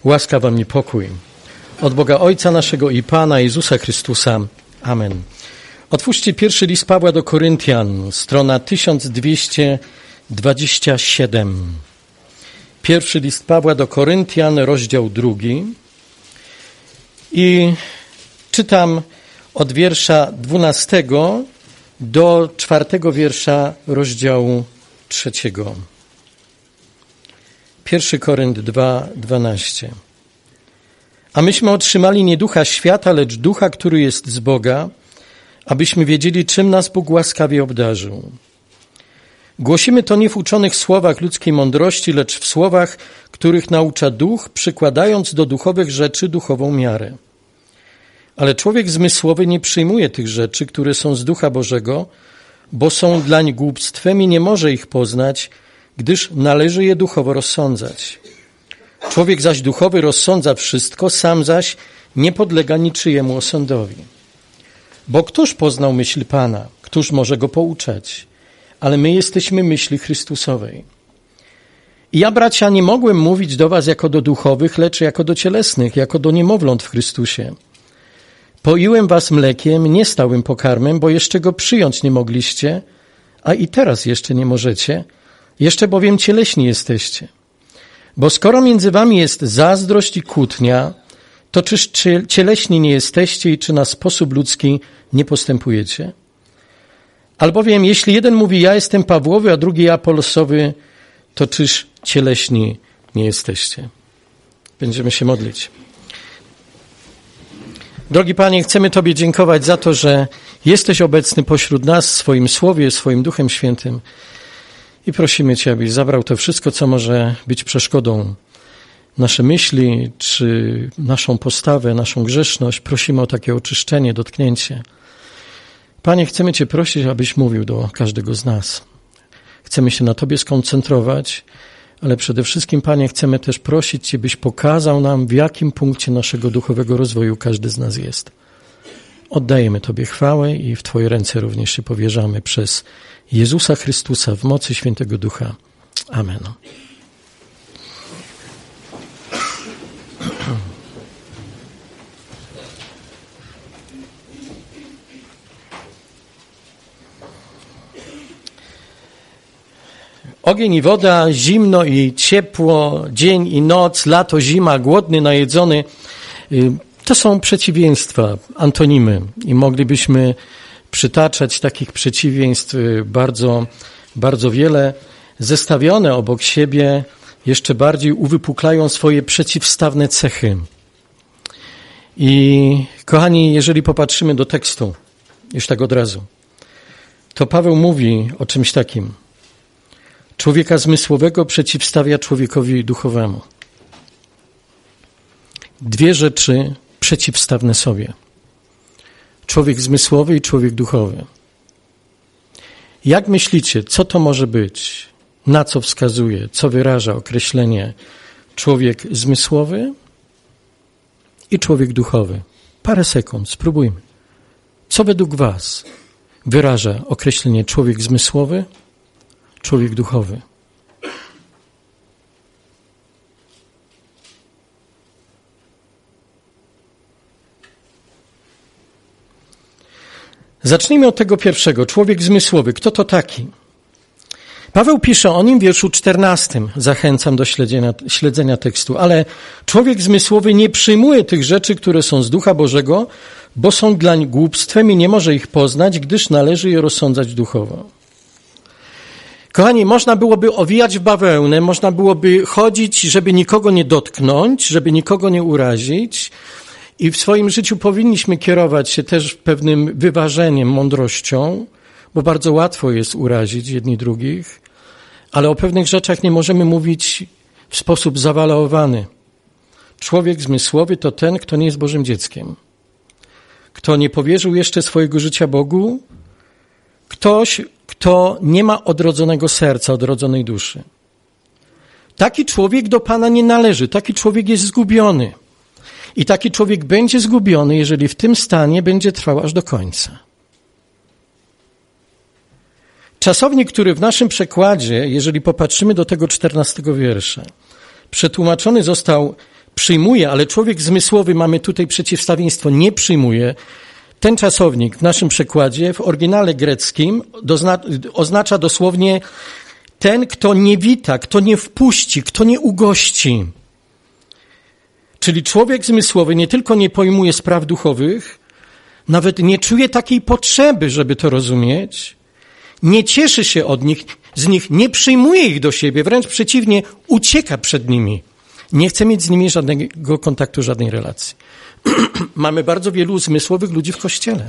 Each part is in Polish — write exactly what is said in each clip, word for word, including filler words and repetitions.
Łaska wam i pokój od Boga Ojca naszego i Pana Jezusa Chrystusa. Amen. Otwórzcie pierwszy list Pawła do Koryntian, strona tysiąc dwieście dwadzieścia siedem. Pierwszy list Pawła do Koryntian, rozdział drugi. I czytam od wiersza dwunastego do czwartego wiersza rozdziału trzeciego. Pierwszy Korynt dwa, dwanaście. A myśmy otrzymali nie ducha świata, lecz ducha, który jest z Boga, abyśmy wiedzieli, czym nas Bóg łaskawie obdarzył. Głosimy to nie w uczonych słowach ludzkiej mądrości, lecz w słowach, których naucza duch, przykładając do duchowych rzeczy duchową miarę. Ale człowiek zmysłowy nie przyjmuje tych rzeczy, które są z Ducha Bożego, bo są dlań głupstwem i nie może ich poznać, gdyż należy je duchowo rozsądzać. Człowiek zaś duchowy rozsądza wszystko, sam zaś nie podlega niczyjemu osądowi. Bo któż poznał myśl Pana? Któż może go pouczać? Ale my jesteśmy myśli Chrystusowej. I ja, bracia, nie mogłem mówić do was jako do duchowych, lecz jako do cielesnych, jako do niemowląt w Chrystusie. Poiłem was mlekiem, nie stałym pokarmem, bo jeszcze go przyjąć nie mogliście, a i teraz jeszcze nie możecie, jeszcze bowiem cieleśni jesteście. Bo skoro między wami jest zazdrość i kłótnia, to czyż cieleśni nie jesteście i czy na sposób ludzki nie postępujecie? Albowiem jeśli jeden mówi, ja jestem Pawłowy, a drugi Apolosowy, to czyż cieleśni nie jesteście? Będziemy się modlić. Drogi Panie, chcemy Tobie dziękować za to, że jesteś obecny pośród nas w swoim Słowie, swoim Duchem Świętym i prosimy Cię, abyś zabrał to wszystko, co może być przeszkodą. Nasze myśli, czy naszą postawę, naszą grzeszność. Prosimy o takie oczyszczenie, dotknięcie. Panie, chcemy Cię prosić, abyś mówił do każdego z nas. Chcemy się na Tobie skoncentrować, ale przede wszystkim, Panie, chcemy też prosić Cię, byś pokazał nam, w jakim punkcie naszego duchowego rozwoju każdy z nas jest. Oddajemy Tobie chwałę i w Twoje ręce również się powierzamy przez Jezusa Chrystusa w mocy Świętego Ducha. Amen. Ogień i woda, zimno i ciepło, dzień i noc, lato, zima, głodny, najedzony. To są przeciwieństwa, antonimy i moglibyśmy przytaczać takich przeciwieństw bardzo, bardzo wiele. Zestawione obok siebie jeszcze bardziej uwypuklają swoje przeciwstawne cechy. I kochani, jeżeli popatrzymy do tekstu, już tak od razu, to Paweł mówi o czymś takim. Człowieka zmysłowego przeciwstawia człowiekowi duchowemu. Dwie rzeczy przeciwstawne sobie. Człowiek zmysłowy i człowiek duchowy. Jak myślicie, co to może być? Na co wskazuje? Co wyraża określenie człowiek zmysłowy i człowiek duchowy? Parę sekund, spróbujmy. Co według was wyraża określenie człowiek zmysłowy, człowiek duchowy? Zacznijmy od tego pierwszego. Człowiek zmysłowy. Kto to taki? Paweł pisze o nim w wierszu czternastym. Zachęcam do śledzenia, śledzenia tekstu. Ale człowiek zmysłowy nie przyjmuje tych rzeczy, które są z Ducha Bożego, bo są dlań głupstwem i nie może ich poznać, gdyż należy je rozsądzać duchowo. Kochani, można byłoby owijać w bawełnę, można byłoby chodzić, żeby nikogo nie dotknąć, żeby nikogo nie urazić. I w swoim życiu powinniśmy kierować się też pewnym wyważeniem, mądrością, bo bardzo łatwo jest urazić jedni drugich, ale o pewnych rzeczach nie możemy mówić w sposób zawalowany. Człowiek zmysłowy to ten, kto nie jest Bożym dzieckiem, kto nie powierzył jeszcze swojego życia Bogu, ktoś, kto nie ma odrodzonego serca, odrodzonej duszy. Taki człowiek do Pana nie należy, taki człowiek jest zgubiony. I taki człowiek będzie zgubiony, jeżeli w tym stanie będzie trwał aż do końca. Czasownik, który w naszym przekładzie, jeżeli popatrzymy do tego czternastego wiersza, przetłumaczony został przyjmuje, ale człowiek zmysłowy, mamy tutaj przeciwstawieństwo, nie przyjmuje. Ten czasownik w naszym przekładzie w oryginale greckim dozna, oznacza dosłownie ten, kto nie wita, kto nie wpuści, kto nie ugości. Czyli człowiek zmysłowy nie tylko nie pojmuje spraw duchowych, nawet nie czuje takiej potrzeby, żeby to rozumieć, nie cieszy się od nich, z nich, nie przyjmuje ich do siebie, wręcz przeciwnie, ucieka przed nimi. Nie chce mieć z nimi żadnego kontaktu, żadnej relacji. Mamy bardzo wielu zmysłowych ludzi w Kościele.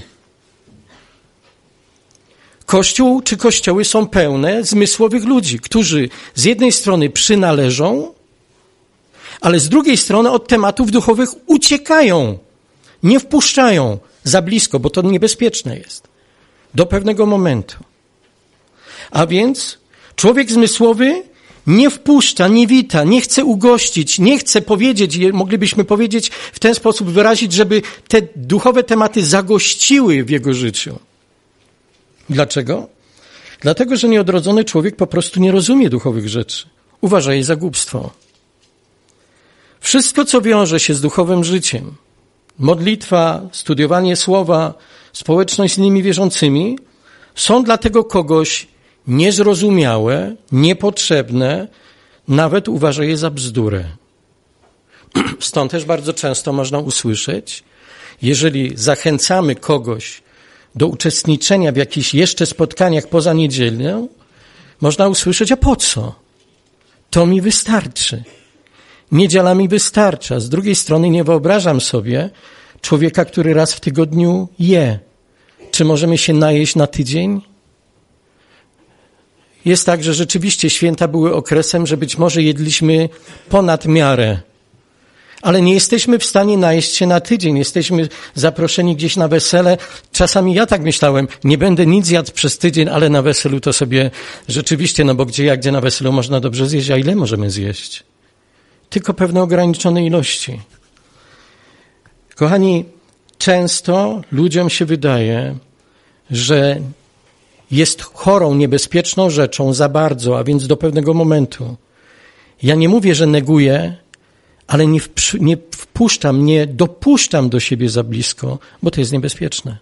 Kościół czy kościoły są pełne zmysłowych ludzi, którzy z jednej strony przynależą, ale z drugiej strony od tematów duchowych uciekają, nie wpuszczają za blisko, bo to niebezpieczne jest, do pewnego momentu. A więc człowiek zmysłowy nie wpuszcza, nie wita, nie chce ugościć, nie chce powiedzieć, moglibyśmy powiedzieć w ten sposób wyrazić, żeby te duchowe tematy zagościły w jego życiu. Dlaczego? Dlatego, że nieodrodzony człowiek po prostu nie rozumie duchowych rzeczy. Uważa je za głupstwo. Wszystko, co wiąże się z duchowym życiem, modlitwa, studiowanie słowa, społeczność z innymi wierzącymi, są dla tego kogoś niezrozumiałe, niepotrzebne, nawet uważa je za bzdurę. Stąd też bardzo często można usłyszeć, jeżeli zachęcamy kogoś do uczestniczenia w jakichś jeszcze spotkaniach poza niedzielą, można usłyszeć, a po co? To mi wystarczy. Niedziela mi wystarcza. Z drugiej strony nie wyobrażam sobie człowieka, który raz w tygodniu je. Czy możemy się najeść na tydzień? Jest tak, że rzeczywiście święta były okresem, że być może jedliśmy ponad miarę, ale nie jesteśmy w stanie najeść się na tydzień. Jesteśmy zaproszeni gdzieś na wesele. Czasami ja tak myślałem, nie będę nic jadł przez tydzień, ale na weselu to sobie rzeczywiście, no bo gdzie jak, gdzie na weselu można dobrze zjeść, a ile możemy zjeść? Tylko pewne ograniczone ilości. Kochani, często ludziom się wydaje, że jest chorą, niebezpieczną rzeczą za bardzo, a więc do pewnego momentu. Ja nie mówię, że neguję, ale nie, wprzy, nie wpuszczam, nie dopuszczam do siebie za blisko, bo to jest niebezpieczne.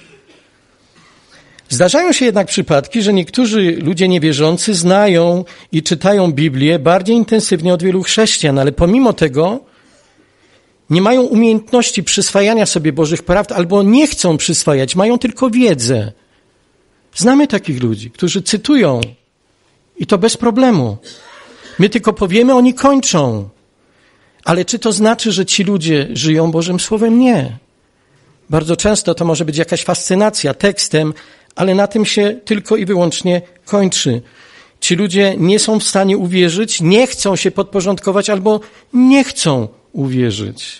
Zdarzają się jednak przypadki, że niektórzy ludzie niewierzący znają i czytają Biblię bardziej intensywnie od wielu chrześcijan, ale pomimo tego nie mają umiejętności przyswajania sobie Bożych prawd albo nie chcą przyswajać, mają tylko wiedzę. Znamy takich ludzi, którzy cytują i to bez problemu. My tylko powiemy, oni kończą. Ale czy to znaczy, że ci ludzie żyją Bożym Słowem? Nie. Bardzo często to może być jakaś fascynacja tekstem, ale na tym się tylko i wyłącznie kończy. Ci ludzie nie są w stanie uwierzyć, nie chcą się podporządkować albo nie chcą uwierzyć.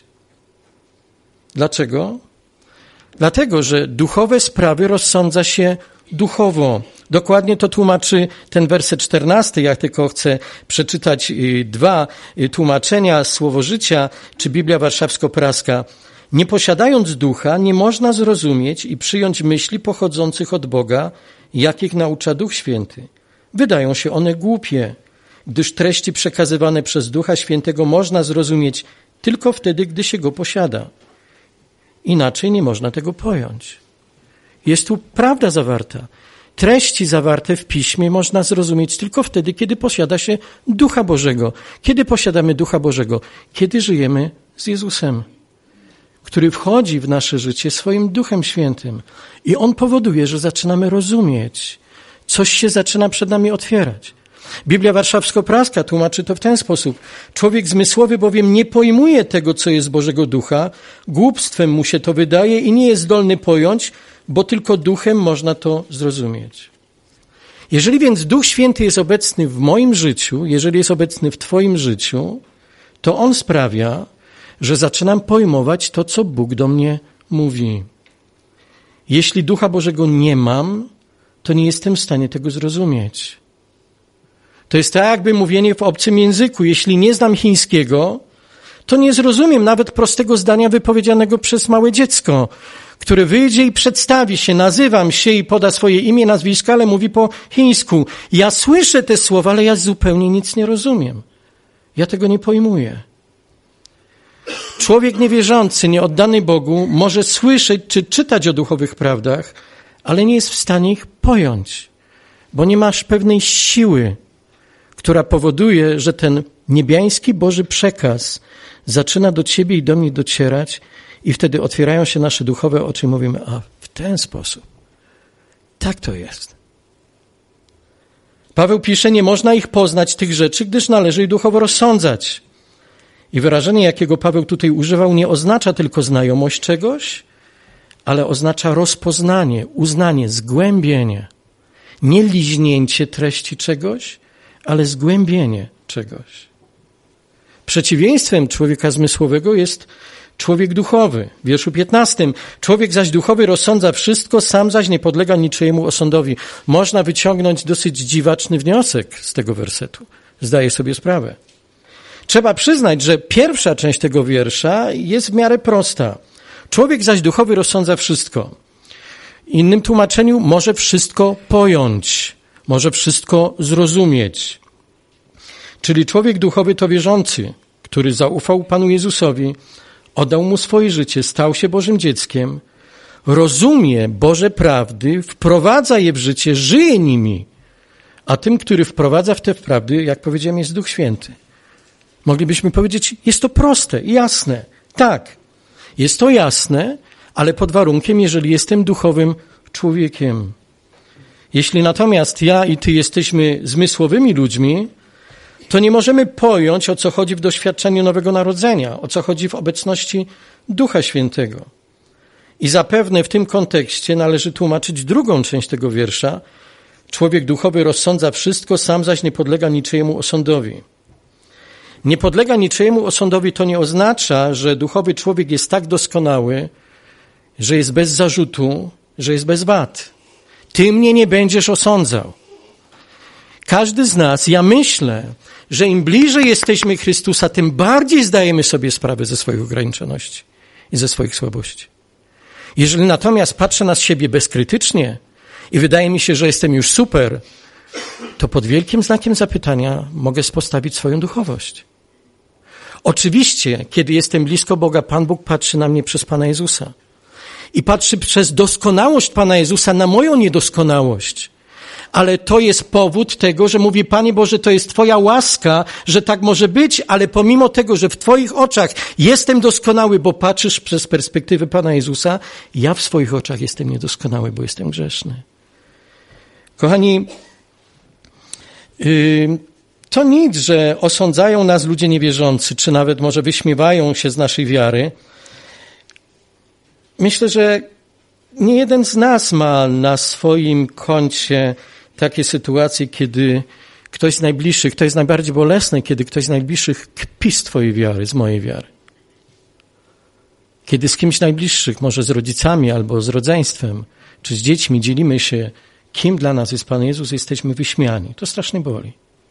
Dlaczego? Dlatego, że duchowe sprawy rozsądza się duchowo. Dokładnie to tłumaczy ten werset czternasty. Ja tylko chcę przeczytać dwa tłumaczenia Słowo Życia czy Biblia Warszawsko-Praska. Nie posiadając ducha, nie można zrozumieć i przyjąć myśli pochodzących od Boga, jakich naucza Duch Święty. Wydają się one głupie, gdyż treści przekazywane przez Ducha Świętego można zrozumieć tylko wtedy, gdy się go posiada. Inaczej nie można tego pojąć. Jest tu prawda zawarta. Treści zawarte w Piśmie można zrozumieć tylko wtedy, kiedy posiada się Ducha Bożego. Kiedy posiadamy Ducha Bożego? Kiedy żyjemy z Jezusem, który wchodzi w nasze życie swoim Duchem Świętym. I On powoduje, że zaczynamy rozumieć. Coś się zaczyna przed nami otwierać. Biblia Warszawsko-Praska tłumaczy to w ten sposób. Człowiek zmysłowy bowiem nie pojmuje tego, co jest Bożego Ducha. Głupstwem mu się to wydaje i nie jest zdolny pojąć, bo tylko duchem można to zrozumieć. Jeżeli więc Duch Święty jest obecny w moim życiu, jeżeli jest obecny w twoim życiu, to On sprawia, że zaczynam pojmować to, co Bóg do mnie mówi. Jeśli Ducha Bożego nie mam, to nie jestem w stanie tego zrozumieć. To jest tak jakby mówienie w obcym języku. Jeśli nie znam chińskiego, to nie zrozumiem nawet prostego zdania wypowiedzianego przez małe dziecko, które wyjdzie i przedstawi się, nazywam się i poda swoje imię, nazwisko, ale mówi po chińsku. Ja słyszę te słowa, ale ja zupełnie nic nie rozumiem. Ja tego nie pojmuję. Człowiek niewierzący, nieoddany Bogu może słyszeć czy czytać o duchowych prawdach, ale nie jest w stanie ich pojąć, bo nie masz pewnej siły, która powoduje, że ten niebiański Boży przekaz zaczyna do ciebie i do mnie docierać i wtedy otwierają się nasze duchowe oczy i mówimy, a w ten sposób, tak to jest. Paweł pisze, nie można ich poznać, tych rzeczy, gdyż należy ich duchowo rozsądzać. I wyrażenie, jakiego Paweł tutaj używał, nie oznacza tylko znajomość czegoś, ale oznacza rozpoznanie, uznanie, zgłębienie. Nie liźnięcie treści czegoś, ale zgłębienie czegoś. Przeciwieństwem człowieka zmysłowego jest człowiek duchowy. W wierszu piętnastym. Człowiek zaś duchowy rozsądza wszystko, sam zaś nie podlega niczyjemu osądowi. Można wyciągnąć dosyć dziwaczny wniosek z tego wersetu. Zdaję sobie sprawę. Trzeba przyznać, że pierwsza część tego wiersza jest w miarę prosta. Człowiek zaś duchowy rozsądza wszystko. W innym tłumaczeniu może wszystko pojąć, może wszystko zrozumieć. Czyli człowiek duchowy to wierzący, który zaufał Panu Jezusowi, oddał Mu swoje życie, stał się Bożym dzieckiem, rozumie Boże prawdy, wprowadza je w życie, żyje nimi. A tym, który wprowadza w te prawdy, jak powiedziałem, jest Duch Święty. Moglibyśmy powiedzieć, jest to proste i jasne. Tak, jest to jasne, ale pod warunkiem, jeżeli jestem duchowym człowiekiem. Jeśli natomiast ja i ty jesteśmy zmysłowymi ludźmi, to nie możemy pojąć, o co chodzi w doświadczeniu Nowego Narodzenia, o co chodzi w obecności Ducha Świętego. I zapewne w tym kontekście należy tłumaczyć drugą część tego wiersza. Człowiek duchowy rozsądza wszystko, sam zaś nie podlega niczyjemu osądowi. Nie podlega niczyjemu osądowi to nie oznacza, że duchowy człowiek jest tak doskonały, że jest bez zarzutu, że jest bez wad. Ty mnie nie będziesz osądzał. Każdy z nas, ja myślę, że im bliżej jesteśmy Chrystusa, tym bardziej zdajemy sobie sprawę ze swoich ograniczoności i ze swoich słabości. Jeżeli natomiast patrzę na siebie bezkrytycznie i wydaje mi się, że jestem już super, to pod wielkim znakiem zapytania mogę postawić swoją duchowość. Oczywiście, kiedy jestem blisko Boga, Pan Bóg patrzy na mnie przez Pana Jezusa i patrzy przez doskonałość Pana Jezusa na moją niedoskonałość. Ale to jest powód tego, że mówi, Panie Boże, to jest Twoja łaska, że tak może być, ale pomimo tego, że w Twoich oczach jestem doskonały, bo patrzysz przez perspektywę Pana Jezusa, ja w swoich oczach jestem niedoskonały, bo jestem grzeszny. Kochani, yy, to nic, że osądzają nas ludzie niewierzący, czy nawet może wyśmiewają się z naszej wiary. Myślę, że nie jeden z nas ma na swoim koncie takie sytuacje, kiedy ktoś z najbliższych, to jest najbardziej bolesne, kiedy ktoś z najbliższych kpi z twojej wiary, z mojej wiary. Kiedy z kimś najbliższych, może z rodzicami albo z rodzeństwem, czy z dziećmi dzielimy się, kim dla nas jest Pan Jezus, jesteśmy wyśmiani. To strasznie boli.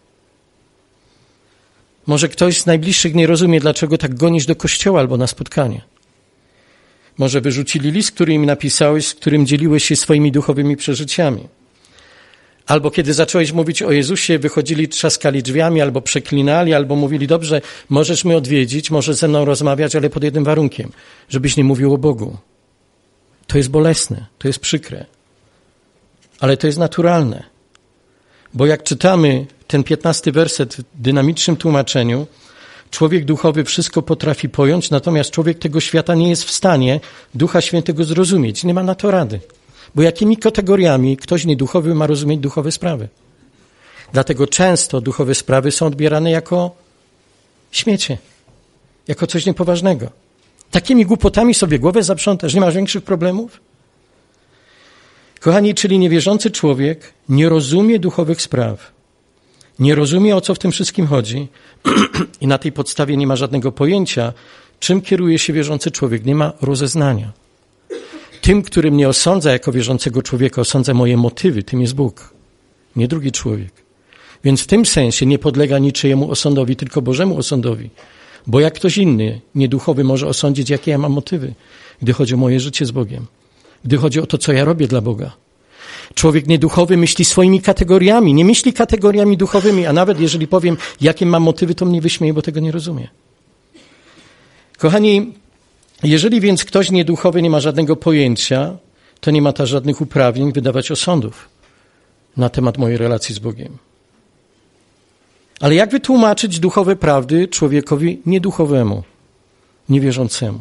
Może ktoś z najbliższych nie rozumie, dlaczego tak gonisz do kościoła albo na spotkanie. Może wyrzucili list, który im napisałeś, z którym dzieliłeś się swoimi duchowymi przeżyciami. Albo kiedy zacząłeś mówić o Jezusie, wychodzili, trzaskali drzwiami, albo przeklinali, albo mówili, dobrze, możesz mnie odwiedzić, możesz ze mną rozmawiać, ale pod jednym warunkiem, żebyś nie mówił o Bogu. To jest bolesne, to jest przykre, ale to jest naturalne. Bo jak czytamy ten piętnasty werset w dynamicznym tłumaczeniu, człowiek duchowy wszystko potrafi pojąć, natomiast człowiek tego świata nie jest w stanie Ducha Świętego zrozumieć. Nie ma na to rady. Bo jakimi kategoriami ktoś nieduchowy ma rozumieć duchowe sprawy? Dlatego często duchowe sprawy są odbierane jako śmiecie, jako coś niepoważnego. Takimi głupotami sobie głowę zaprzątasz, nie masz większych problemów? Kochani, czyli niewierzący człowiek nie rozumie duchowych spraw. Nie rozumie, o co w tym wszystkim chodzi i na tej podstawie nie ma żadnego pojęcia, czym kieruje się wierzący człowiek. Nie ma rozeznania. Tym, który mnie osądza jako wierzącego człowieka, osądza moje motywy, tym jest Bóg, nie drugi człowiek. Więc w tym sensie nie podlega niczyjemu osądowi, tylko Bożemu osądowi. Bo jak ktoś inny, nieduchowy, może osądzić, jakie ja mam motywy, gdy chodzi o moje życie z Bogiem, gdy chodzi o to, co ja robię dla Boga. Człowiek nieduchowy myśli swoimi kategoriami, nie myśli kategoriami duchowymi, a nawet jeżeli powiem, jakie mam motywy, to mnie wyśmieje, bo tego nie rozumie. Kochani, jeżeli więc ktoś nieduchowy nie ma żadnego pojęcia, to nie ma też żadnych uprawnień wydawać osądów na temat mojej relacji z Bogiem. Ale jak wytłumaczyć duchowe prawdy człowiekowi nieduchowemu, niewierzącemu?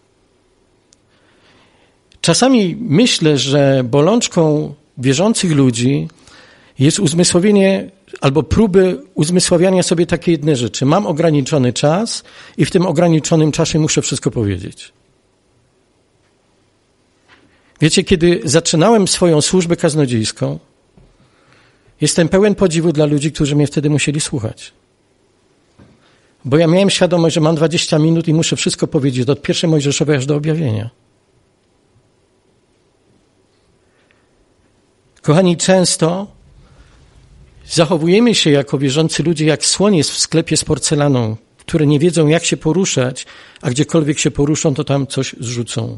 Czasami myślę, że bolączką wierzących ludzi jest uzmysłowienie albo próby uzmysławiania sobie takie jedne rzeczy. Mam ograniczony czas i w tym ograniczonym czasie muszę wszystko powiedzieć. Wiecie, kiedy zaczynałem swoją służbę kaznodziejską, jestem pełen podziwu dla ludzi, którzy mnie wtedy musieli słuchać. Bo ja miałem świadomość, że mam dwadzieścia minut i muszę wszystko powiedzieć od pierwszej Mojżeszowej aż do objawienia. Kochani, często zachowujemy się jako wierzący ludzie jak słoniec w sklepie z porcelaną, które nie wiedzą, jak się poruszać, a gdziekolwiek się poruszą, to tam coś zrzucą.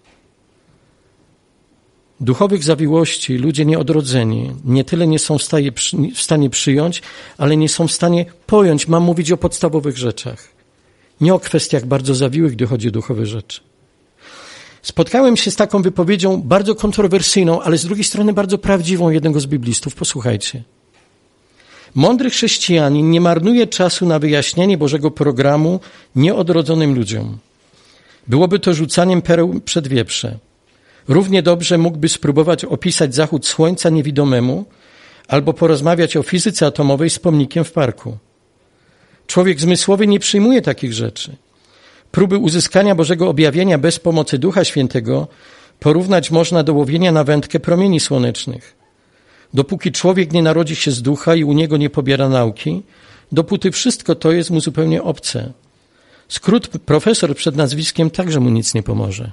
Duchowych zawiłości ludzie nieodrodzeni nie tyle nie są w stanie, w stanie przyjąć, ale nie są w stanie pojąć. Mam mówić o podstawowych rzeczach, nie o kwestiach bardzo zawiłych, gdy chodzi o duchowe rzeczy. Spotkałem się z taką wypowiedzią bardzo kontrowersyjną, ale z drugiej strony bardzo prawdziwą jednego z biblistów. Posłuchajcie. Mądry chrześcijanin nie marnuje czasu na wyjaśnianie Bożego programu nieodrodzonym ludziom. Byłoby to rzucaniem pereł przed wieprze. Równie dobrze mógłby spróbować opisać zachód słońca niewidomemu albo porozmawiać o fizyce atomowej z pomnikiem w parku. Człowiek zmysłowy nie przyjmuje takich rzeczy. Próby uzyskania Bożego objawienia bez pomocy Ducha Świętego porównać można do łowienia na wędkę promieni słonecznych. Dopóki człowiek nie narodzi się z ducha i u niego nie pobiera nauki, dopóty wszystko to jest mu zupełnie obce. Skrót profesor przed nazwiskiem także mu nic nie pomoże.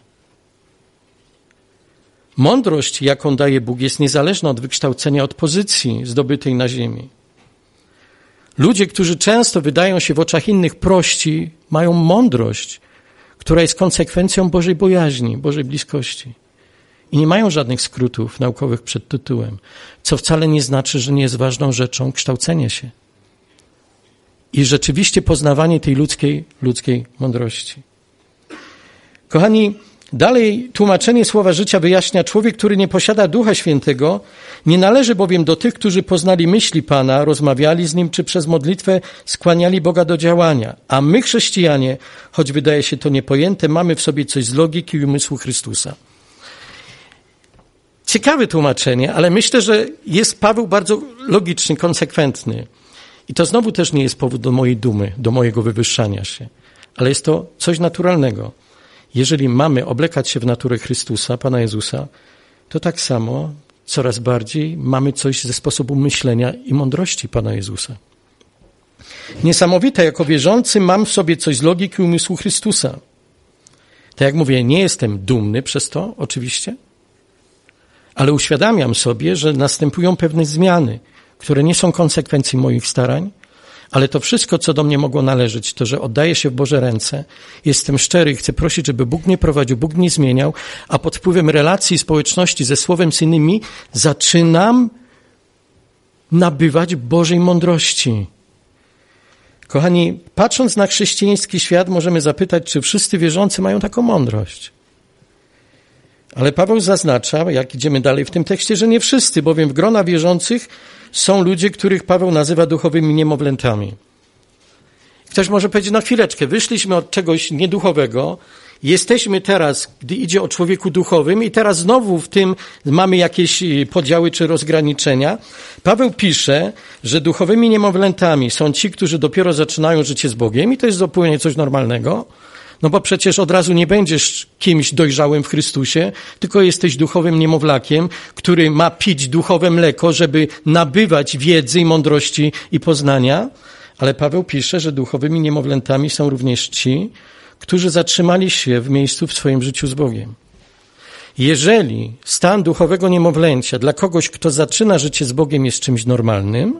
Mądrość, jaką daje Bóg, jest niezależna od wykształcenia, od pozycji zdobytej na ziemi. Ludzie, którzy często wydają się w oczach innych prości, mają mądrość, która jest konsekwencją Bożej bojaźni, Bożej bliskości. I nie mają żadnych skrótów naukowych przed tytułem, co wcale nie znaczy, że nie jest ważną rzeczą kształcenie się i rzeczywiście poznawanie tej ludzkiej, ludzkiej mądrości. Kochani, dalej tłumaczenie słowa życia wyjaśnia: człowiek, który nie posiada Ducha Świętego, nie należy bowiem do tych, którzy poznali myśli Pana, rozmawiali z Nim, czy przez modlitwę skłaniali Boga do działania. A my, chrześcijanie, choć wydaje się to niepojęte, mamy w sobie coś z logiki i umysłu Chrystusa. Ciekawe tłumaczenie, ale myślę, że jest Paweł bardzo logiczny, konsekwentny. I to znowu też nie jest powód do mojej dumy, do mojego wywyższania się, ale jest to coś naturalnego. Jeżeli mamy oblekać się w naturę Chrystusa, Pana Jezusa, to tak samo coraz bardziej mamy coś ze sposobu myślenia i mądrości Pana Jezusa. Niesamowite, jako wierzący mam w sobie coś z logiki umysłu Chrystusa. Tak jak mówię, nie jestem dumny przez to, oczywiście, ale uświadamiam sobie, że następują pewne zmiany, które nie są konsekwencją moich starań, ale to wszystko, co do mnie mogło należeć, to, że oddaję się w Boże ręce, jestem szczery i chcę prosić, żeby Bóg mnie prowadził, Bóg mnie zmieniał, a pod wpływem relacji i społeczności ze Słowem z innymi zaczynam nabywać Bożej mądrości. Kochani, patrząc na chrześcijański świat, możemy zapytać, czy wszyscy wierzący mają taką mądrość. Ale Paweł zaznacza, jak idziemy dalej w tym tekście, że nie wszyscy, bowiem w grona wierzących są ludzie, których Paweł nazywa duchowymi niemowlętami. Ktoś może powiedzieć, no chwileczkę, wyszliśmy od czegoś nieduchowego, jesteśmy teraz, gdy idzie o człowieku duchowym i teraz znowu w tym mamy jakieś podziały czy rozgraniczenia. Paweł pisze, że duchowymi niemowlętami są ci, którzy dopiero zaczynają życie z Bogiem i to jest zupełnie coś normalnego. No bo przecież od razu nie będziesz kimś dojrzałym w Chrystusie, tylko jesteś duchowym niemowlakiem, który ma pić duchowe mleko, żeby nabywać wiedzy i mądrości i poznania. Ale Paweł pisze, że duchowymi niemowlętami są również ci, którzy zatrzymali się w miejscu w swoim życiu z Bogiem. Jeżeli stan duchowego niemowlęcia dla kogoś, kto zaczyna życie z Bogiem, jest czymś normalnym,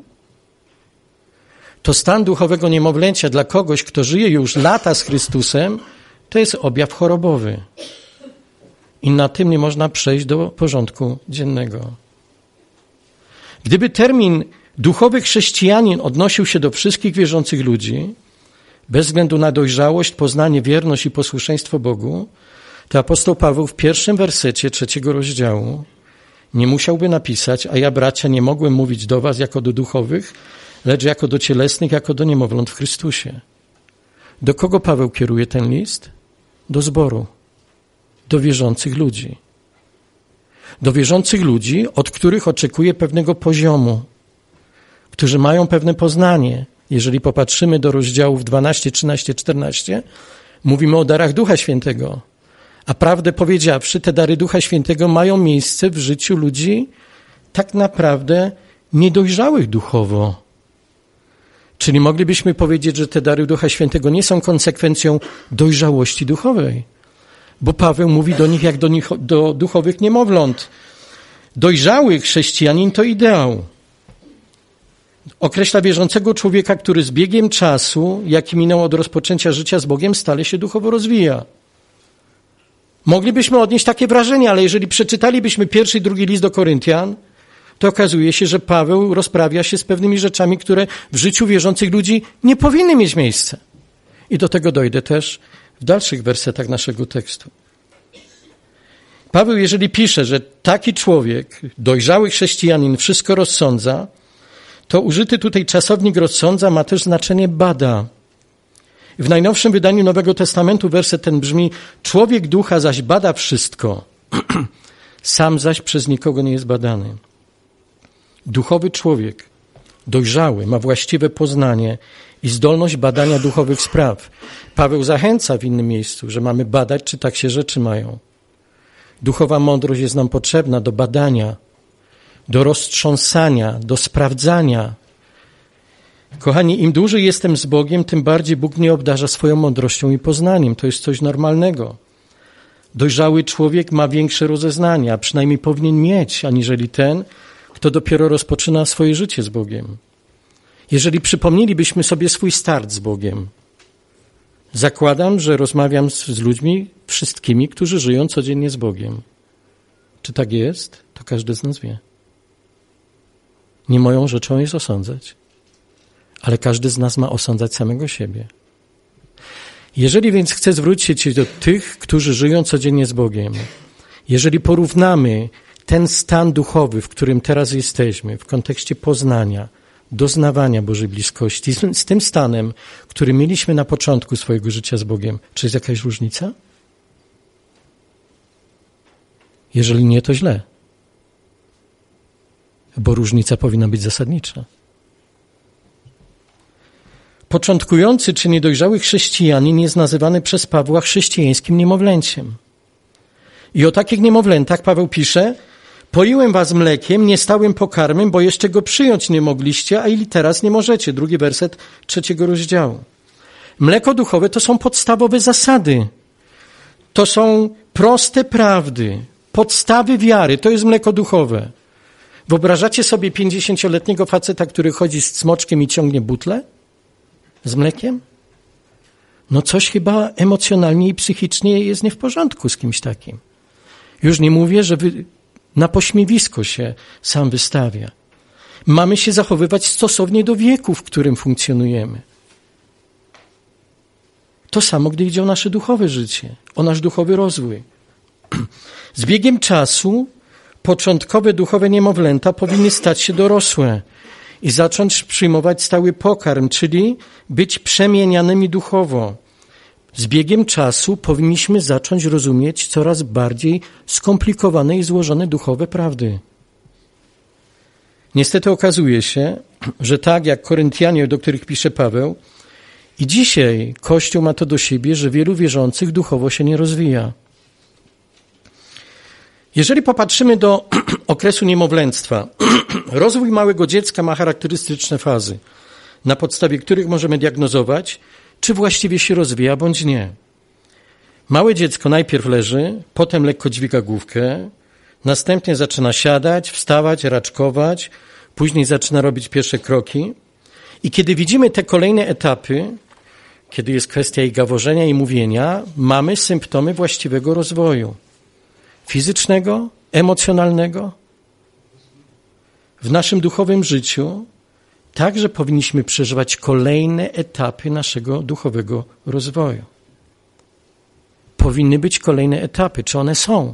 to stan duchowego niemowlęcia dla kogoś, kto żyje już lata z Chrystusem, to jest objaw chorobowy. I na tym nie można przejść do porządku dziennego. Gdyby termin duchowy chrześcijanin odnosił się do wszystkich wierzących ludzi, bez względu na dojrzałość, poznanie, wierność i posłuszeństwo Bogu, to apostoł Paweł w pierwszym wersecie trzeciego rozdziału nie musiałby napisać, a ja, bracia, nie mogłem mówić do was jako do duchowych, lecz jako do cielesnych, jako do niemowląt w Chrystusie. Do kogo Paweł kieruje ten list? Do zboru, do wierzących ludzi. Do wierzących ludzi, od których oczekuje pewnego poziomu, którzy mają pewne poznanie. Jeżeli popatrzymy do rozdziałów dwanaście, trzynaście, czternaście, mówimy o darach Ducha Świętego. A prawdę powiedziawszy, te dary Ducha Świętego mają miejsce w życiu ludzi tak naprawdę niedojrzałych duchowo. Czyli moglibyśmy powiedzieć, że te dary Ducha Świętego nie są konsekwencją dojrzałości duchowej, bo Paweł mówi do nich jak do, nich, do duchowych niemowląt. Dojrzały chrześcijanin to ideał. Określa wierzącego człowieka, który z biegiem czasu, jaki minął od rozpoczęcia życia z Bogiem, stale się duchowo rozwija. Moglibyśmy odnieść takie wrażenie, ale jeżeli przeczytalibyśmy pierwszy i drugi list do Koryntian, to okazuje się, że Paweł rozprawia się z pewnymi rzeczami, które w życiu wierzących ludzi nie powinny mieć miejsca. I do tego dojdę też w dalszych wersetach naszego tekstu. Paweł, jeżeli pisze, że taki człowiek, dojrzały chrześcijanin, wszystko rozsądza, to użyty tutaj czasownik rozsądza ma też znaczenie bada. W najnowszym wydaniu Nowego Testamentu werset ten brzmi: człowiek ducha zaś bada wszystko, sam zaś przez nikogo nie jest badany. Duchowy człowiek, dojrzały, ma właściwe poznanie i zdolność badania duchowych spraw. Paweł zachęca w innym miejscu, że mamy badać, czy tak się rzeczy mają. Duchowa mądrość jest nam potrzebna do badania, do roztrząsania, do sprawdzania. Kochani, im dłużej jestem z Bogiem, tym bardziej Bóg mnie obdarza swoją mądrością i poznaniem. To jest coś normalnego. Dojrzały człowiek ma większe rozeznanie, a przynajmniej powinien mieć, aniżeli ten, kto dopiero rozpoczyna swoje życie z Bogiem. Jeżeli przypomnielibyśmy sobie swój start z Bogiem, zakładam, że rozmawiam z, z ludźmi wszystkimi, którzy żyją codziennie z Bogiem. Czy tak jest? To każdy z nas wie. Nie moją rzeczą jest osądzać, ale każdy z nas ma osądzać samego siebie. Jeżeli więc chcę zwrócić się do tych, którzy żyją codziennie z Bogiem, jeżeli porównamy ten stan duchowy, w którym teraz jesteśmy, w kontekście poznania, doznawania Bożej bliskości, z tym stanem, który mieliśmy na początku swojego życia z Bogiem, czy jest jakaś różnica? Jeżeli nie, to źle. Bo różnica powinna być zasadnicza. Początkujący czy niedojrzały chrześcijanin jest nazywany przez Pawła chrześcijańskim niemowlęciem. I o takich niemowlętach Paweł pisze: poiłem was mlekiem, nie stałym pokarmem, bo jeszcze go przyjąć nie mogliście, a i teraz nie możecie. Drugi werset trzeciego rozdziału. Mleko duchowe to są podstawowe zasady. To są proste prawdy, podstawy wiary. To jest mleko duchowe. Wyobrażacie sobie pięćdziesięcioletniego faceta, który chodzi z cmoczkiem i ciągnie butlę z mlekiem? No coś chyba emocjonalnie i psychicznie jest nie w porządku z kimś takim. Już nie mówię, że wy, na pośmiewisko się sam wystawia. Mamy się zachowywać stosownie do wieku, w którym funkcjonujemy. To samo, gdy idzie o nasze duchowe życie, o nasz duchowy rozwój. Z biegiem czasu początkowe duchowe niemowlęta powinny stać się dorosłe i zacząć przyjmować stały pokarm, czyli być przemienianymi duchowo. Z biegiem czasu powinniśmy zacząć rozumieć coraz bardziej skomplikowane i złożone duchowe prawdy. Niestety okazuje się, że tak jak Koryntianie, do których pisze Paweł, i dzisiaj Kościół ma to do siebie, że wielu wierzących duchowo się nie rozwija. Jeżeli popatrzymy do okresu niemowlęctwa, rozwój małego dziecka ma charakterystyczne fazy, na podstawie których możemy diagnozować, czy właściwie się rozwija, bądź nie. Małe dziecko najpierw leży, potem lekko dźwiga główkę, następnie zaczyna siadać, wstawać, raczkować, później zaczyna robić pierwsze kroki. I kiedy widzimy te kolejne etapy, kiedy jest kwestia i gaworzenia, i mówienia, mamy symptomy właściwego rozwoju. Fizycznego, emocjonalnego. W naszym duchowym życiu także powinniśmy przeżywać kolejne etapy naszego duchowego rozwoju. Powinny być kolejne etapy. Czy one są?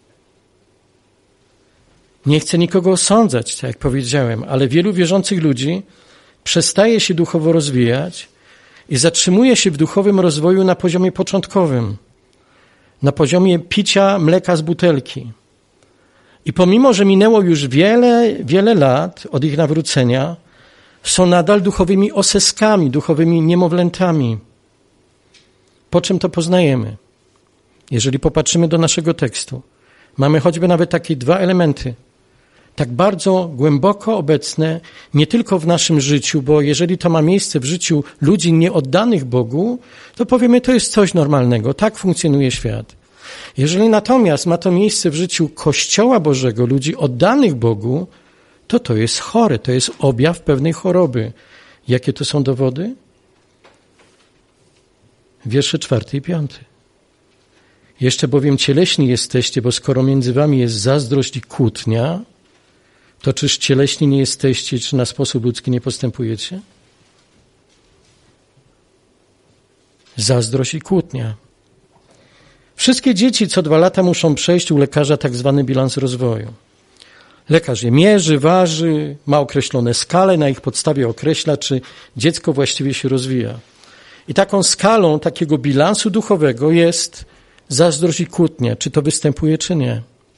Nie chcę nikogo osądzać, tak jak powiedziałem, ale wielu wierzących ludzi przestaje się duchowo rozwijać i zatrzymuje się w duchowym rozwoju na poziomie początkowym, na poziomie picia mleka z butelki. I pomimo, że minęło już wiele, wiele lat od ich nawrócenia, są nadal duchowymi oseskami, duchowymi niemowlętami. Po czym to poznajemy? Jeżeli popatrzymy do naszego tekstu, mamy choćby nawet takie dwa elementy, tak bardzo głęboko obecne nie tylko w naszym życiu, bo jeżeli to ma miejsce w życiu ludzi nieoddanych Bogu, to powiemy, to jest coś normalnego, tak funkcjonuje świat. Jeżeli natomiast ma to miejsce w życiu Kościoła Bożego, ludzi oddanych Bogu, to to jest chore, to jest objaw pewnej choroby. Jakie to są dowody? Wiersze czwarty i piąty. Jeszcze bowiem cieleśni jesteście, bo skoro między wami jest zazdrość i kłótnia, to czyż cieleśni nie jesteście, czy na sposób ludzki nie postępujecie? Zazdrość i kłótnia. Wszystkie dzieci co dwa lata muszą przejść u lekarza tak zwany bilans rozwoju. Lekarz je mierzy, waży, ma określone skale, na ich podstawie określa, czy dziecko właściwie się rozwija. I taką skalą takiego bilansu duchowego jest zazdrość i kłótnia, czy to występuje, czy nie.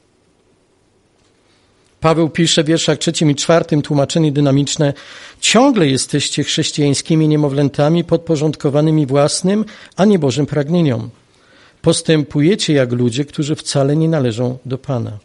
Paweł pisze w wierszach trzecim i czwartym, tłumaczenie dynamiczne, ciągle jesteście chrześcijańskimi niemowlętami podporządkowanymi własnym, a nie Bożym pragnieniom. Postępujecie jak ludzie, którzy wcale nie należą do Pana.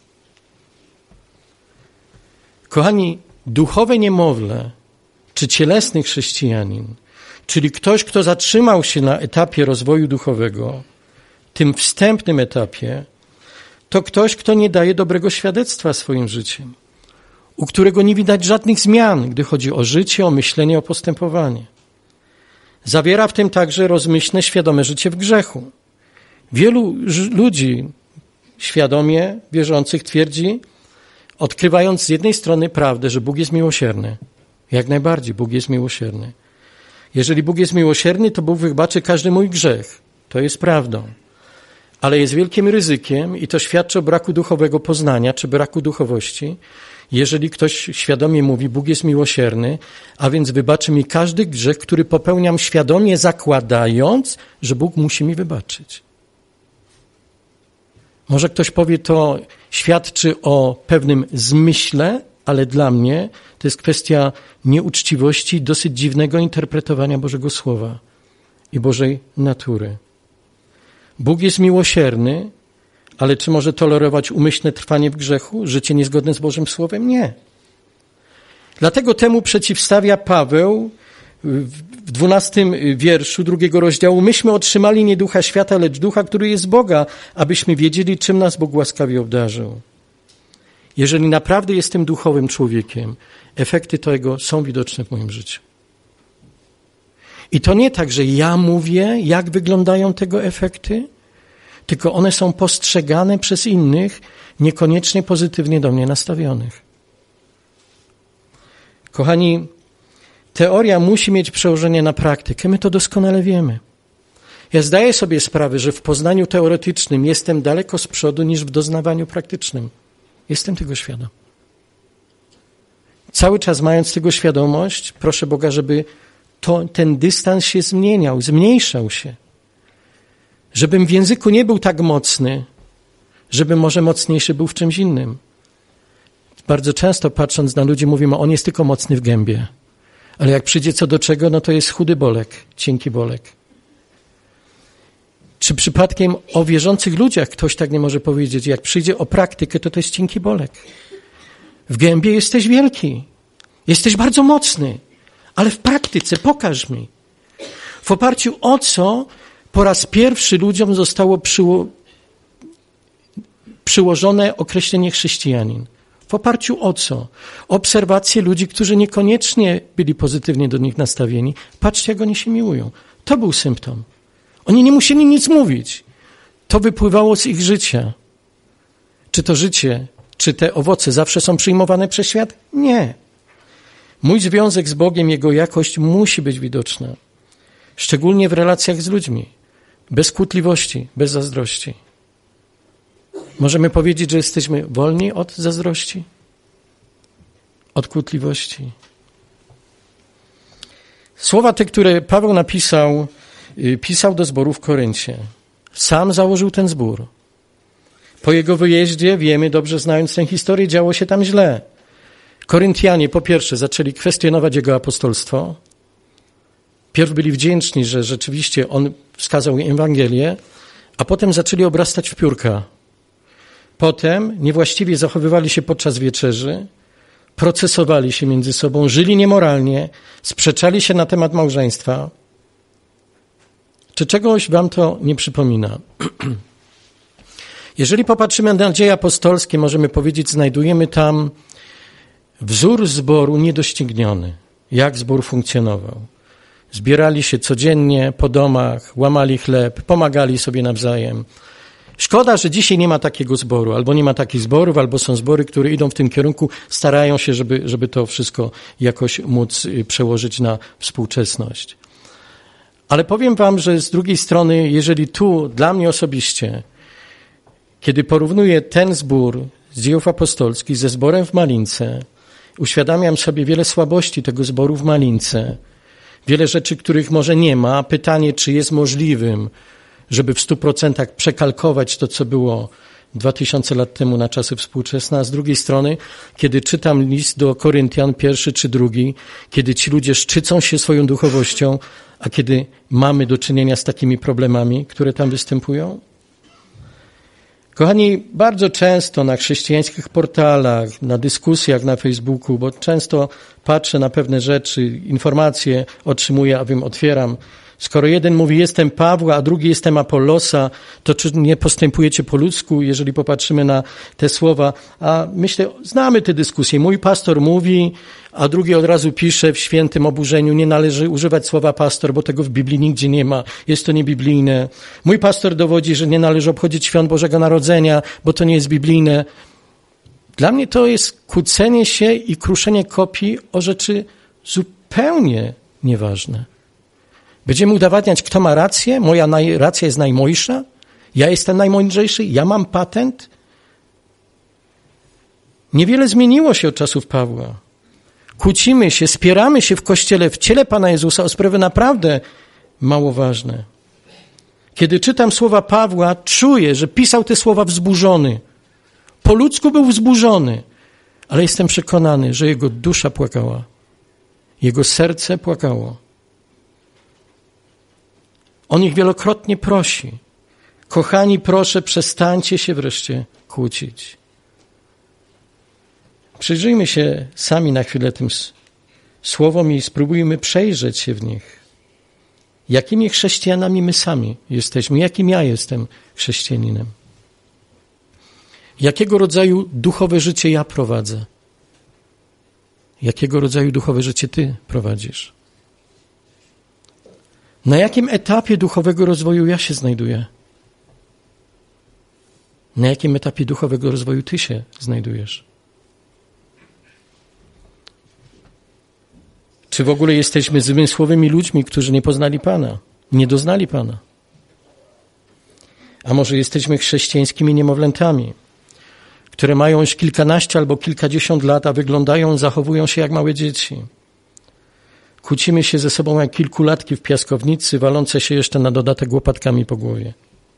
Kochani, duchowe niemowlę, czy cielesny chrześcijanin, czyli ktoś, kto zatrzymał się na etapie rozwoju duchowego, tym wstępnym etapie, to ktoś, kto nie daje dobrego świadectwa swoim życiem, u którego nie widać żadnych zmian, gdy chodzi o życie, o myślenie, o postępowanie. Zawiera w tym także rozmyślne, świadome życie w grzechu. Wielu ludzi świadomie wierzących twierdzi, odkrywając z jednej strony prawdę, że Bóg jest miłosierny. Jak najbardziej Bóg jest miłosierny. Jeżeli Bóg jest miłosierny, to Bóg wybaczy każdy mój grzech. To jest prawdą. Ale jest wielkim ryzykiem i to świadczy o braku duchowego poznania czy braku duchowości, jeżeli ktoś świadomie mówi, Bóg jest miłosierny, a więc wybaczy mi każdy grzech, który popełniam świadomie, zakładając, że Bóg musi mi wybaczyć. Może ktoś powie, to świadczy o pewnym zmyśle, ale dla mnie to jest kwestia nieuczciwości i dosyć dziwnego interpretowania Bożego Słowa i Bożej natury. Bóg jest miłosierny, ale czy może tolerować umyślne trwanie w grzechu, życie niezgodne z Bożym Słowem? Nie. Dlatego temu przeciwstawia Paweł w dwunastym wierszu drugiego rozdziału. Myśmy otrzymali nie ducha świata, lecz ducha, który jest z Boga, abyśmy wiedzieli, czym nas Bóg łaskawie obdarzył. Jeżeli naprawdę jestem duchowym człowiekiem, efekty tego są widoczne w moim życiu. I to nie tak, że ja mówię, jak wyglądają tego efekty, tylko one są postrzegane przez innych, niekoniecznie pozytywnie do mnie nastawionych. Kochani, teoria musi mieć przełożenie na praktykę. My to doskonale wiemy. Ja zdaję sobie sprawę, że w poznaniu teoretycznym jestem daleko z przodu niż w doznawaniu praktycznym. Jestem tego świadom. Cały czas mając tego świadomość, proszę Boga, żeby to, ten dystans się zmieniał, zmniejszał się. Żebym w języku nie był tak mocny, żebym może mocniejszy był w czymś innym. Bardzo często patrząc na ludzi mówimy, on jest tylko mocny w gębie. Ale jak przyjdzie co do czego, no to jest chudy bolek, cienki bolek. Czy przypadkiem o wierzących ludziach ktoś tak nie może powiedzieć, jak przyjdzie o praktykę, to to jest cienki bolek. W gębie jesteś wielki, jesteś bardzo mocny, ale w praktyce pokaż mi. W oparciu o co po raz pierwszy ludziom zostało przyło... przyłożone określenie chrześcijanin. W oparciu o co? Obserwacje ludzi, którzy niekoniecznie byli pozytywnie do nich nastawieni. Patrzcie, jak oni się miłują. To był symptom. Oni nie musieli nic mówić. To wypływało z ich życia. Czy to życie, czy te owoce zawsze są przyjmowane przez świat? Nie. Mój związek z Bogiem, Jego jakość musi być widoczna. Szczególnie w relacjach z ludźmi. Bez kłótliwości, bez zazdrości. Możemy powiedzieć, że jesteśmy wolni od zazdrości? Od kłótliwości. Słowa te, które Paweł napisał, pisał do zboru w Koryncie. Sam założył ten zbór. Po jego wyjeździe, wiemy, dobrze znając tę historię, działo się tam źle. Koryntianie po pierwsze zaczęli kwestionować jego apostolstwo. Pierw byli wdzięczni, że rzeczywiście on wskazał im Ewangelię, a potem zaczęli obrastać w piórka. Potem niewłaściwie zachowywali się podczas wieczerzy, procesowali się między sobą, żyli niemoralnie, sprzeczali się na temat małżeństwa. Czy czegoś wam to nie przypomina? Jeżeli popatrzymy na dzieje apostolskie, możemy powiedzieć, znajdujemy tam wzór zboru niedościgniony. Jak zbór funkcjonował. Zbierali się codziennie po domach, łamali chleb, pomagali sobie nawzajem. Szkoda, że dzisiaj nie ma takiego zboru, albo nie ma takich zborów, albo są zbory, które idą w tym kierunku, starają się, żeby, żeby to wszystko jakoś móc przełożyć na współczesność. Ale powiem wam, że z drugiej strony, jeżeli tu dla mnie osobiście, kiedy porównuję ten zbór z dziejów apostolskich ze zborem w Malince, uświadamiam sobie wiele słabości tego zboru w Malince, wiele rzeczy, których może nie ma. Pytanie, czy jest możliwym, żeby w stu procentach przekalkować to, co było dwa tysiące lat temu na czasy współczesne, a z drugiej strony, kiedy czytam list do Koryntian, pierwszy czy drugi, kiedy ci ludzie szczycą się swoją duchowością, a kiedy mamy do czynienia z takimi problemami, które tam występują? Kochani, bardzo często na chrześcijańskich portalach, na dyskusjach na Facebooku, bo często patrzę na pewne rzeczy, informacje otrzymuję, a wiem, otwieram. Skoro jeden mówi, jestem Pawła, a drugi jestem Apollosa, to czy nie postępujecie po ludzku, jeżeli popatrzymy na te słowa? A myślę, znamy te dyskusje. Mój pastor mówi, a drugi od razu pisze w świętym oburzeniu, nie należy używać słowa pastor, bo tego w Biblii nigdzie nie ma. Jest to niebiblijne. Mój pastor dowodzi, że nie należy obchodzić świąt Bożego Narodzenia, bo to nie jest biblijne. Dla mnie to jest kłócenie się i kruszenie kopii o rzeczy zupełnie nieważne. Będziemy udowadniać, kto ma rację? Moja naj, racja jest najmojsza? Ja jestem najmądrzejszy? Ja mam patent? Niewiele zmieniło się od czasów Pawła. Kłócimy się, spieramy się w Kościele, w ciele Pana Jezusa o sprawy naprawdę mało ważne. Kiedy czytam słowa Pawła, czuję, że pisał te słowa wzburzony. Po ludzku był wzburzony, ale jestem przekonany, że jego dusza płakała. Jego serce płakało. On ich wielokrotnie prosi. Kochani, proszę, przestańcie się wreszcie kłócić. Przyjrzyjmy się sami na chwilę tym słowom i spróbujmy przejrzeć się w nich. Jakimi chrześcijanami my sami jesteśmy? Jakim ja jestem chrześcijaninem? Jakiego rodzaju duchowe życie ja prowadzę? Jakiego rodzaju duchowe życie ty prowadzisz? Na jakim etapie duchowego rozwoju ja się znajduję? Na jakim etapie duchowego rozwoju ty się znajdujesz? Czy w ogóle jesteśmy zmysłowymi ludźmi, którzy nie poznali Pana, nie doznali Pana? A może jesteśmy chrześcijańskimi niemowlętami, które mają już kilkanaście albo kilkadziesiąt lat, a wyglądają, zachowują się jak małe dzieci? Kłócimy się ze sobą jak kilkulatki w piaskownicy, walące się jeszcze na dodatek łopatkami po głowie.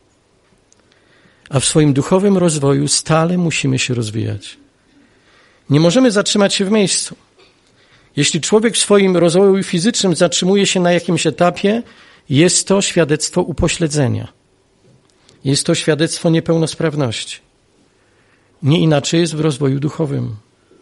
A w swoim duchowym rozwoju stale musimy się rozwijać. Nie możemy zatrzymać się w miejscu. Jeśli człowiek w swoim rozwoju fizycznym zatrzymuje się na jakimś etapie, jest to świadectwo upośledzenia. Jest to świadectwo niepełnosprawności. Nie inaczej jest w rozwoju duchowym.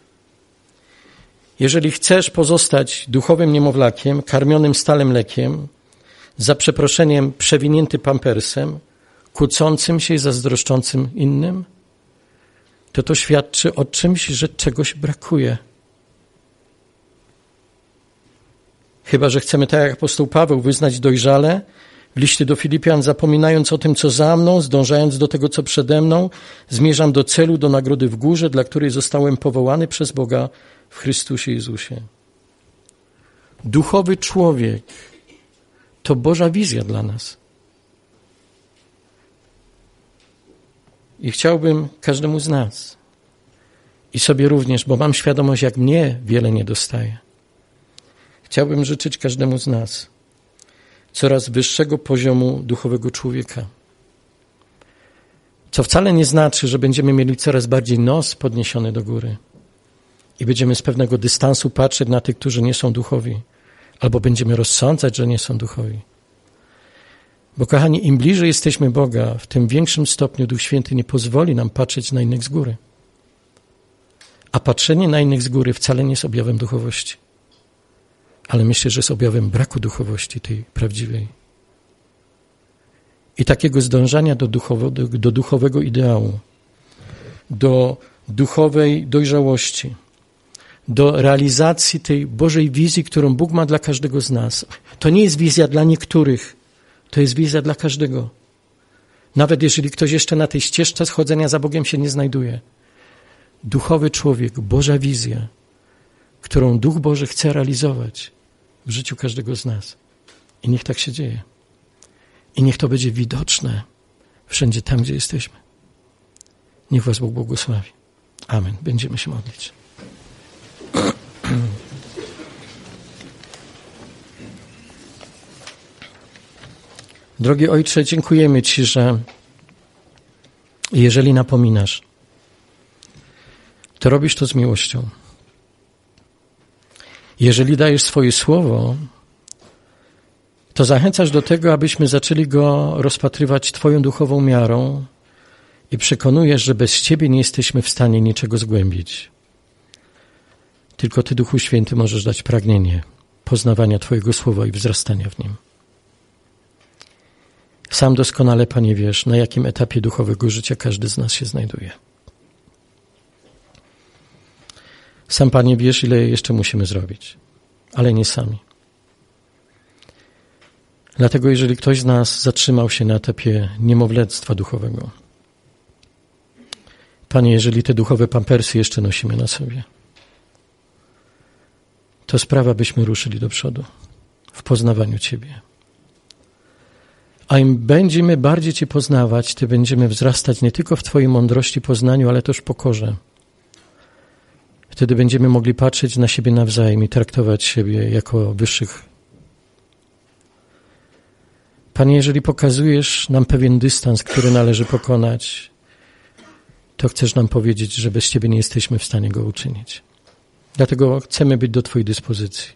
Jeżeli chcesz pozostać duchowym niemowlakiem, karmionym stale mlekiem, za przeproszeniem przewinięty pampersem, kłócącym się i zazdroszczącym innym, to to świadczy o czymś, że czegoś brakuje. Chyba że chcemy, tak jak apostoł Paweł, wyznać dojrzale w liście do Filipian, zapominając o tym, co za mną, zdążając do tego, co przede mną, zmierzam do celu, do nagrody w górze, dla której zostałem powołany przez Boga w Chrystusie Jezusie. Duchowy człowiek to Boża wizja dla nas. I chciałbym każdemu z nas i sobie również, bo mam świadomość, jak mnie wiele nie dostaje. Chciałbym życzyć każdemu z nas coraz wyższego poziomu duchowego człowieka. Co wcale nie znaczy, że będziemy mieli coraz bardziej nos podniesiony do góry i będziemy z pewnego dystansu patrzeć na tych, którzy nie są duchowi, albo będziemy rozsądzać, że nie są duchowi. Bo kochani, im bliżej jesteśmy Boga, w tym większym stopniu Duch Święty nie pozwoli nam patrzeć na innych z góry. A patrzenie na innych z góry wcale nie jest objawem duchowości. Ale myślę, że jest objawem braku duchowości tej prawdziwej. I takiego zdążania do, duchowo, do, do duchowego ideału, do duchowej dojrzałości, do realizacji tej Bożej wizji, którą Bóg ma dla każdego z nas. To nie jest wizja dla niektórych, to jest wizja dla każdego. Nawet jeżeli ktoś jeszcze na tej ścieżce schodzenia za Bogiem się nie znajduje. Duchowy człowiek, Boża wizja, którą Duch Boży chce realizować w życiu każdego z nas. I niech tak się dzieje. I niech to będzie widoczne wszędzie tam, gdzie jesteśmy. Niech was Bóg błogosławi. Amen. Będziemy się modlić. Drogi Ojcze, dziękujemy Ci, że jeżeli napominasz, to robisz to z miłością. Jeżeli dajesz swoje słowo, to zachęcasz do tego, abyśmy zaczęli go rozpatrywać Twoją duchową miarą i przekonujesz, że bez Ciebie nie jesteśmy w stanie niczego zgłębić. Tylko Ty, Duchu Święty, możesz dać pragnienie poznawania Twojego słowa i wzrastania w nim. Sam doskonale, Panie, wiesz, na jakim etapie duchowego życia każdy z nas się znajduje. Sam, Panie, wiesz, ile jeszcze musimy zrobić, ale nie sami. Dlatego, jeżeli ktoś z nas zatrzymał się na etapie niemowlęctwa duchowego, Panie, jeżeli te duchowe pampersy jeszcze nosimy na sobie, to sprawa, byśmy ruszyli do przodu w poznawaniu Ciebie. A im będziemy bardziej Cię poznawać, Ty będziemy wzrastać nie tylko w Twojej mądrości, poznaniu, ale też w pokorze. Wtedy będziemy mogli patrzeć na siebie nawzajem i traktować siebie jako wyższych. Panie, jeżeli pokazujesz nam pewien dystans, który należy pokonać, to chcesz nam powiedzieć, że bez Ciebie nie jesteśmy w stanie go uczynić. Dlatego chcemy być do Twojej dyspozycji.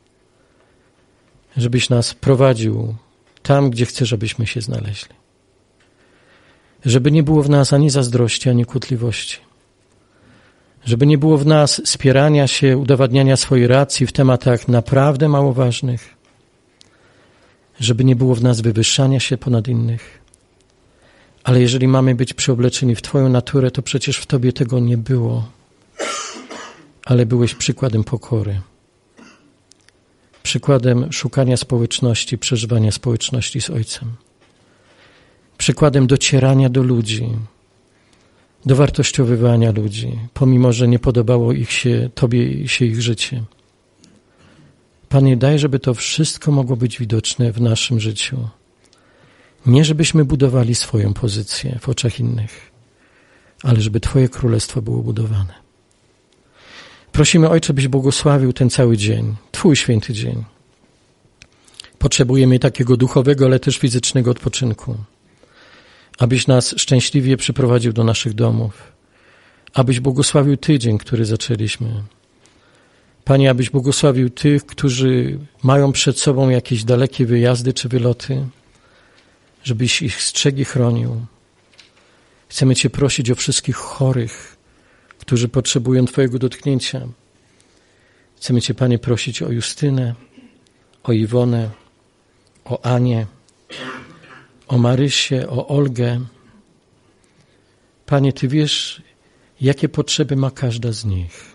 Żebyś nas prowadził tam, gdzie chcesz, abyśmy się znaleźli. Żeby nie było w nas ani zazdrości, ani kłótliwości. Żeby nie było w nas spierania się, udowadniania swojej racji w tematach naprawdę mało ważnych. Żeby nie było w nas wywyższania się ponad innych. Ale jeżeli mamy być przeobleczeni w Twoją naturę, to przecież w Tobie tego nie było. Ale byłeś przykładem pokory. Przykładem szukania społeczności, przeżywania społeczności z Ojcem. Przykładem docierania do ludzi, dowartościowywania ludzi, pomimo że nie podobało ich się, Tobie się ich życie. Panie, daj, żeby to wszystko mogło być widoczne w naszym życiu. Nie żebyśmy budowali swoją pozycję w oczach innych, ale żeby Twoje królestwo było budowane. Prosimy, Ojcze, byś błogosławił ten cały dzień, Twój święty dzień. Potrzebujemy takiego duchowego, ale też fizycznego odpoczynku. Abyś nas szczęśliwie przyprowadził do naszych domów. Abyś błogosławił tydzień, który zaczęliśmy. Panie, abyś błogosławił tych, którzy mają przed sobą jakieś dalekie wyjazdy czy wyloty, żebyś ich strzegł i chronił. Chcemy Cię prosić o wszystkich chorych, którzy potrzebują Twojego dotknięcia. Chcemy Cię, Panie, prosić o Justynę, o Iwonę, o Anię, o Marysię, o Olgę. Panie, Ty wiesz, jakie potrzeby ma każda z nich.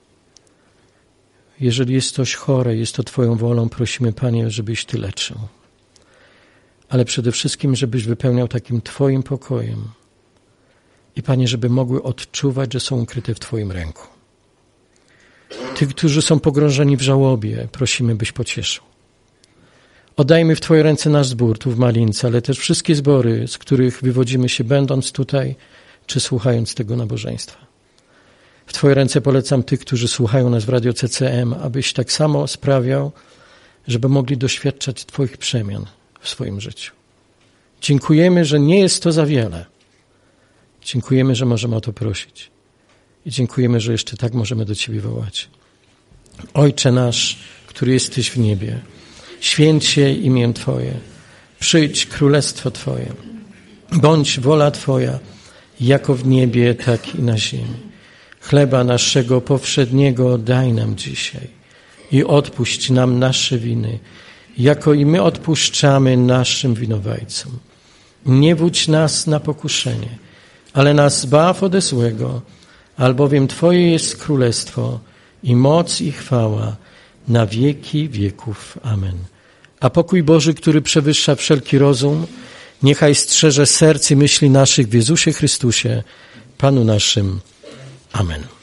Jeżeli jest ktoś chore, jest to Twoją wolą, prosimy, Panie, żebyś Ty leczył. Ale przede wszystkim, żebyś wypełniał takim Twoim pokojem. I Panie, żeby mogły odczuwać, że są ukryte w Twoim ręku. Tych, którzy są pogrążeni w żałobie, prosimy, byś pocieszył. Oddajmy w Twoje ręce nasz zbór tu w Malince, ale też wszystkie zbory, z których wywodzimy się będąc tutaj, czy słuchając tego nabożeństwa. W Twoje ręce polecam tych, którzy słuchają nas w Radio C C M, abyś tak samo sprawiał, żeby mogli doświadczać Twoich przemian w swoim życiu. Dziękujemy, że nie jest to za wiele. Dziękujemy, że możemy o to prosić. I dziękujemy, że jeszcze tak możemy do Ciebie wołać. Ojcze nasz, który jesteś w niebie, święć się imię Twoje, przyjdź królestwo Twoje, bądź wola Twoja, jako w niebie, tak i na ziemi. Chleba naszego powszedniego daj nam dzisiaj i odpuść nam nasze winy, jako i my odpuszczamy naszym winowajcom. Nie wódź nas na pokuszenie, ale nas zbaw ode złego, albowiem Twoje jest królestwo i moc i chwała na wieki wieków. Amen. A pokój Boży, który przewyższa wszelki rozum, niechaj strzeże serc i myśli naszych w Jezusie Chrystusie, Panu naszym. Amen.